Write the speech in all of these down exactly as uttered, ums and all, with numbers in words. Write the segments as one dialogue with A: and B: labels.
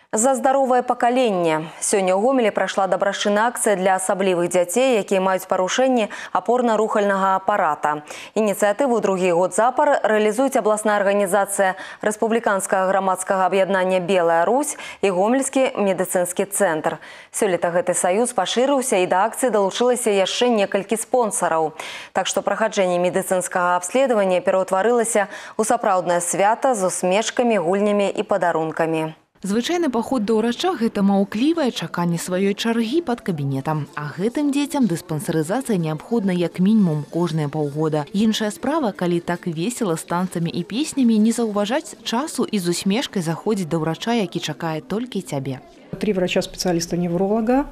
A: За здаровае пакаленне. Сёння ў Гомелі прайшла дабрачынная акцыя для асаблівых дзяцей, якія маюць парушэнні апорна-рухальнага апарата. Ініцыятыву другі год запар рэалізуюць абласная арганізацыя Рэспубліканскага грамадскага аб'яднання «Белая Русь» і Гомельскі медыцынскі цэнтр. Сёлета гэты саюз пашырыўся і да акцыі далучылася яшчэ некалькі спонсараў. Так што праходжанне медыцынскага абследавання пераўтварылася ў сапраўднае свята з усмешкамі, гульнямі і падарункамі.
B: Звычайны паход да ўрача – гэта маўклівае чаканне сваёй чаргі пад кабінетам. А гэтым дзецям дыспансерызацыя неабходна як мінімум кожныя паўгода. Іншая справа, калі так весела з танцамі і песнямі, не заўважаць часу і з усмешкай заходзіць да ўрача, які чакае толькі цябе.
C: Три врача-специалиста-невролога,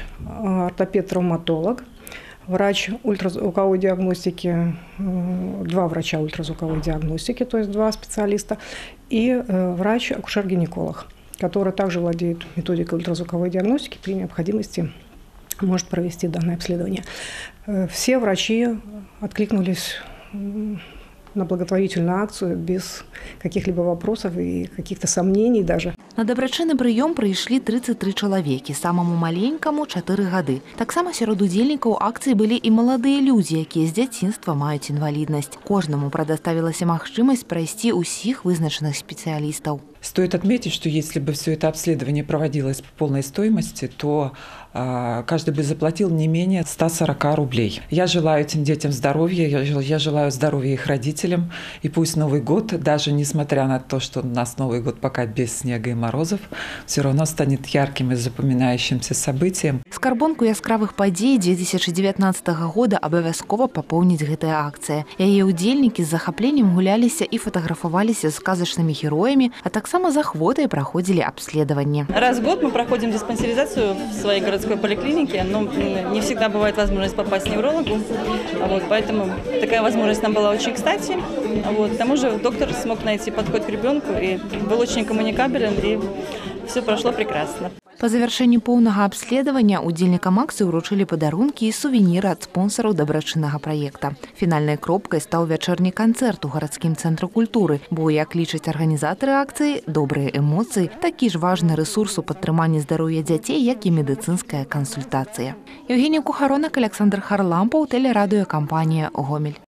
C: врач-ортопед-травматолог, врач ультразвуковой диагностики, два врача ультразвуковой диагностики, то есть два специалиста, и врач-акушер-гинеколог, который также владеет методикой ультразвуковой диагностики, при необходимости может провести данное обследование. Все врачи откликнулись на благотворительную акцию без каких-либо вопросов и каких-то сомнений даже.
B: На дабрачынны прыём прыйшлі тридцать три чалавекі, самаму маленькаму чатыры гады. Таксама сярод удзельнікаў акцыі былі і маладыя людзі, якія з дзяцінства маюць інваліднасць. Кожнаму прадаставілася магчымасць прайсці ўсіх вызначаных спецыялістаў.
D: Стоит отметить, что если бы все это обследование проводилось по полной стоимости, то э, каждый бы заплатил не менее ста сорока рублей. Я желаю этим детям здоровья, я, я желаю здоровья их родителям. И пусть Новый год, даже несмотря на то, что у нас Новый год пока без снега и морозов, все равно станет ярким и запоминающимся событием.
B: Скарбонку яскравых падзей две тысячи девятнадцатого года абавязкова папоўніць гэтая акцыя. Яе удзельнікі з захапленнем гуляліся і фотаграфаваліся з сказачнымі героямі, а таксама за хвотой проходили обследование.
E: Раз в год мы проходим диспансеризацию в своей городской поликлинике, но не всегда бывает возможность попасть к неврологу, вот, поэтому такая возможность нам была очень кстати. Вот, к тому же доктор смог найти подход к ребенку и был очень коммуникабелен, и все прошло прекрасно.
B: По завершэнні поўнага абследавання удзельнікам акцыі ўручылі падарункі і сувеніры ад спонсараў дабрачыннага праекта. Фінальнай кропкай стаў вячэрні канцэрт у гарадскім цэнтры культуры, бо, як лічаць арганізатары акцыі, добрыя эмоцыі – такі ж важны рэсурс у падтрыманні здароўя дзяцей, як і медыцынская кансультацыя. Евгенія Кухаронак, Александр Харлампаў, тэлерадыёкампанія «Гомель».